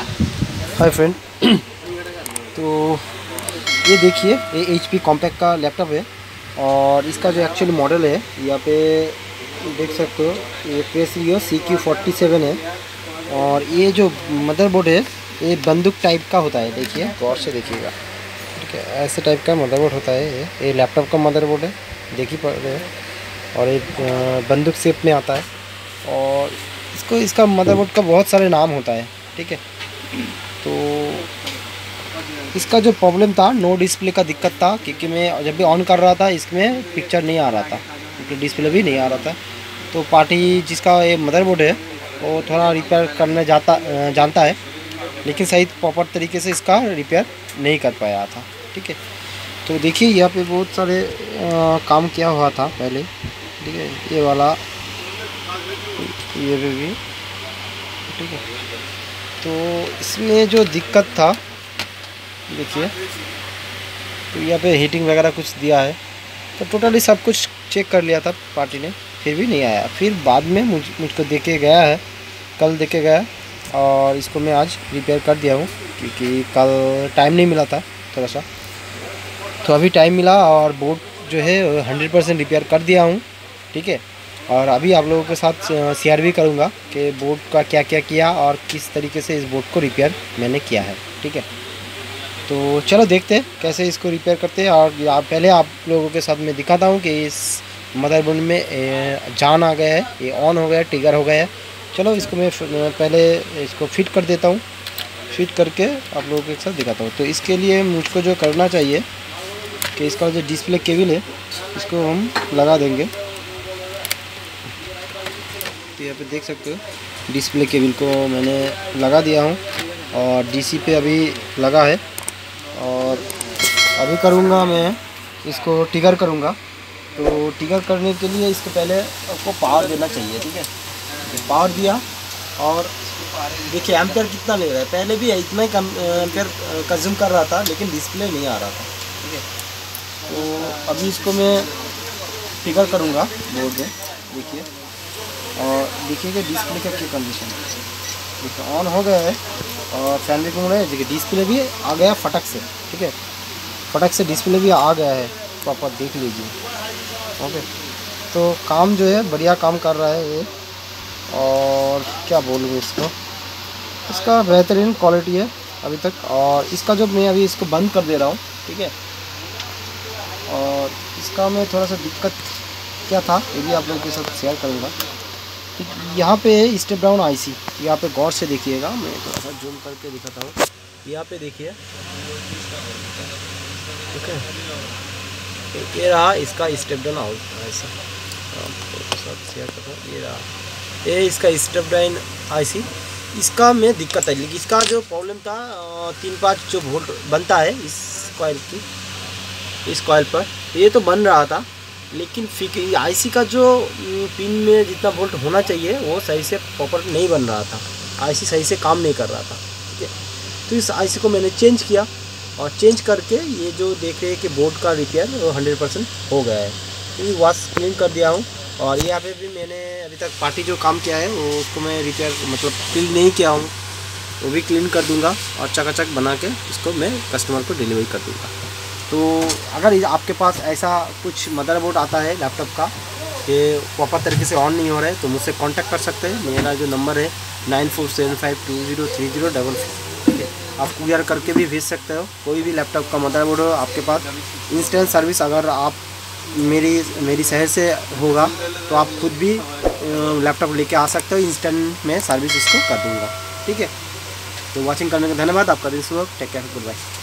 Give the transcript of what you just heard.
Hi friend. तो ये देखिए, ये HP कॉम्पैक्ट का लैपटॉप है और इसका जो एक्चुअली मॉडल है यहाँ पे देख सकते हो, ये प्रेसियो CQ47 है। और ये जो मदरबोर्ड है ये बंदूक टाइप का होता है, देखिए गौर से देखिएगा। ठीक है, ऐसे टाइप का मदरबोर्ड होता है। ये लैपटॉप का मदरबोर्ड है, देखिए पड़ रहे हैं। और ये बंदूक शेप में आता है और इसका मदरबोर्ड का बहुत सारे नाम होता है। ठीक है, तो इसका जो प्रॉब्लम था, नो डिस्प्ले का दिक्कत था, क्योंकि मैं जब भी ऑन कर रहा था इसमें पिक्चर नहीं आ रहा था, क्योंकि डिस्प्ले भी नहीं आ रहा था। तो पार्टी जिसका ये मदरबोर्ड है वो थोड़ा रिपेयर करने जानता है, लेकिन सही प्रॉपर तरीके से इसका रिपेयर नहीं कर पाया था। ठीक है, तो देखिए यहाँ पे बहुत सारे काम किया हुआ था पहले। ठीक है, ये वाला, ये भी। ठीक है, तो इसमें जो दिक्कत था देखिए, तो यहाँ पे हीटिंग वगैरह कुछ दिया है। तो टोटली सब कुछ चेक कर लिया था पार्टी ने, फिर भी नहीं आया। फिर बाद में मुझको देके गया है, कल देके गया और इसको मैं आज रिपेयर कर दिया हूँ, क्योंकि कल टाइम नहीं मिला था थोड़ा सा। तो अभी टाइम मिला और बोर्ड जो है 100% रिपेयर कर दिया हूँ। ठीक है, और अभी आप लोगों के साथ शेयर भी करूँगा कि बोर्ड का क्या क्या किया और किस तरीके से इस बोर्ड को रिपेयर मैंने किया है। ठीक है, तो चलो देखते हैं कैसे इसको रिपेयर करते हैं। और पहले आप लोगों के साथ मैं दिखाता हूँ कि इस मदरबोर्ड में जान आ गया है, ये ऑन हो गया है, ट्रिगर हो गया है। चलो इसको मैं पहले इसको फिट कर देता हूँ, फिट करके आप लोगों के साथ दिखाता हूँ। तो इसके लिए मुझको जो करना चाहिए कि इसका जो डिस्प्ले केबल है इसको हम लगा देंगे। तो यहाँ पे देख सकते हो डिस्प्ले केबल को मैंने लगा दिया हूँ और DC पे अभी लगा है। और अभी करूँगा मैं इसको ट्रिगर करूँगा। तो ट्रिगर करने के लिए इसको पहले आपको पावर देना चाहिए। ठीक है, पावर दिया और देखिए एम्पेयर कितना ले रहा है। पहले भी इतना ही एम्पेयर कंज्यूम कर रहा था, लेकिन डिस्प्ले नहीं आ रहा था। ठीक है, तो अभी इसको मैं ट्रिगर करूँगा बोर्ड में, देखिए। और देखिएगा डिस्प्ले का क्या कंडीशन है। देखिए ऑन हो गया है और फैन भी घूम रहा है। देखिए डिस्प्ले भी आ गया फटक से। ठीक है, फटक से डिस्प्ले भी आ गया है, प्रॉपर देख लीजिए। ओके, तो काम जो है बढ़िया काम कर रहा है ये। और क्या बोलूँ इसका बेहतरीन क्वालिटी है अभी तक। और इसका जो मैं अभी इसको बंद कर दे रहा हूँ। ठीक है, और इसका मैं थोड़ा सा दिक्कत क्या था ये भी आप लोगों के साथ शेयर करूँगा। यहाँ पे स्टेप डाउन IC, यहाँ पे गौर से देखिएगा, मैं थोड़ा सा जूम करके दिखाता हूँ। यहाँ पे देखिए, ठीक है, ये रहा इसका स्टेप डाउन IC, शेयर करता हूँ। ये रहा, ये इसका स्टेप डाउन IC। इसका में दिक्कत है, लेकिन इसका जो प्रॉब्लम था 3-5 जो वोल्ट बनता है इस कॉइल पर, ये तो बन रहा था, लेकिन फिर IC का जो पिन में जितना वोल्ट होना चाहिए वो सही से प्रॉपर नहीं बन रहा था। IC सही से काम नहीं कर रहा था। ठीक है, तो इस IC को मैंने चेंज किया और चेंज करके ये जो देख रहे हैं कि बोर्ड का रिपेयर वो 100% हो गया है। तो वॉश क्लीन कर दिया हूँ। और यहाँ पे भी मैंने अभी तक पार्टी जो काम किया है वो उसको मैं रिपेयर मतलब क्लीन नहीं किया हूँ, वो भी क्लीन कर दूँगा और चकाचक बना के इसको मैं कस्टमर को डिलीवरी कर दूँगा। तो अगर आपके पास ऐसा कुछ मदरबोर्ड आता है लैपटॉप का कि प्रॉपर तरीके से ऑन नहीं हो रहा है, तो मुझसे कांटेक्ट कर सकते हैं। मेरा जो नंबर है 9475203044। ठीक है, आप कुरियर करके भी भेज सकते हो। कोई भी लैपटॉप का मदरबोर्ड हो आपके पास, इंस्टेंट सर्विस अगर आप मेरी शहर से होगा तो आप खुद भी लैपटॉप लेके आ सकते हो, इंस्टेंट में सर्विस इसको कर दूँगा। ठीक है, तो वॉचिंग करने का धन्यवाद। आपका दिन शुभ हो। Take care, good bye.